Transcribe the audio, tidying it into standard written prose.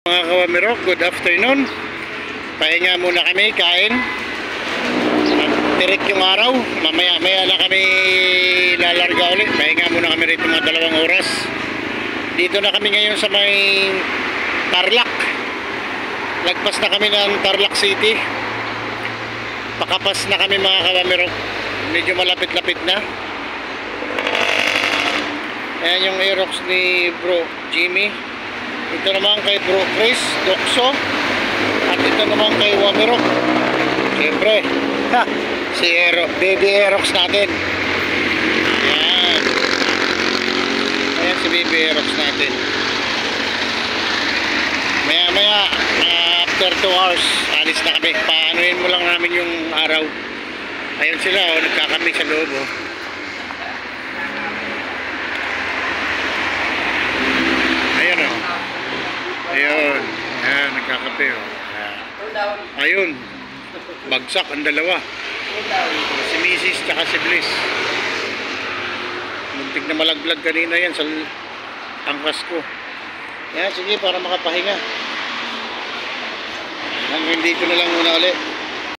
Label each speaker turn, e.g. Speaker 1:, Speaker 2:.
Speaker 1: Mga kawamirok, good afternoon. Pahinga muna kami, kain. Tirik yung araw. Mamaya na kami lalarga ulit. Pahinga muna kami rito mga 2 oras. Dito na kami ngayon sa may Tarlac. Lagpas na kami ng Tarlac City. Pakapas na kami mga kawamirok. Medyo malapit-lapit na. Ayan yung Aerox ni Bro Jimmy. Ito naman kay Bro Chris Dokso. At ito naman kay Wamirok. Siyempre, si Baby Aerox natin. Ayan. Ayan si Baby Aerox natin. Maya after 2 hours alis na kami. Paanuhin mo lang namin yung araw. Ayun sila, nagkakamig sa loob. Ayun, ayan, nagkakape. Ayun, bagsak ang dalawa. Si Mrs. tsaka si Bliss. Muntik na malaglag kanina yan sa angkas ko. Ayan, sige, para makapahinga. Hanggang dito na lang muna ulit.